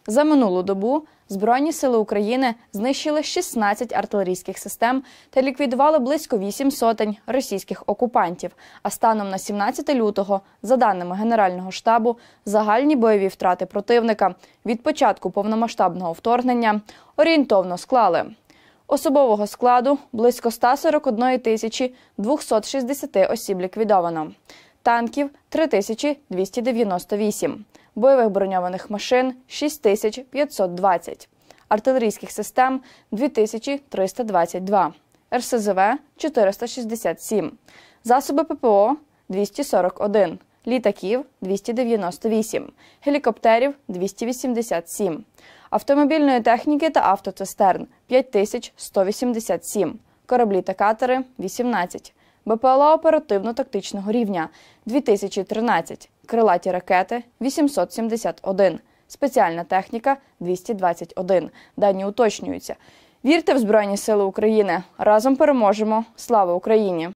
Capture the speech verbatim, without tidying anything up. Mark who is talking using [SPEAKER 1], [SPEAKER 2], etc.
[SPEAKER 1] За минулу добу Збройні сили України знищили шістнадцять артилерійських систем та ліквідували близько вісім сотень російських окупантів. А станом на сімнадцяте лютого, за даними Генерального штабу, загальні бойові втрати противника від початку повномасштабного вторгнення орієнтовно склали: особового складу – близько ста сорока однієї тисячі двохсот шістдесяти осіб ліквідовано, танків – три тисячі двісті дев'яносто вісім, бойових броньованих машин – шість тисяч п'ятсот двадцять, артилерійських систем – дві тисячі триста двадцять два, ер ес зе ве – чотириста шістдесят сім, засоби пе пе о – двісті сорок один, літаків – двісті дев'яносто вісім, гелікоптерів – двісті вісімдесят сім, автомобільної техніки та автоцистерн – п'ять тисяч сто вісімдесят сім, кораблі та катери – вісімнадцять, бе пе ел а оперативно-тактичного рівня – дві тисячі тринадцять, крилаті ракети – вісімсот сімдесят один, спеціальна техніка – двісті двадцять один. Дані уточнюються. Вірте в Збройні сили України. Разом переможемо. Слава Україні!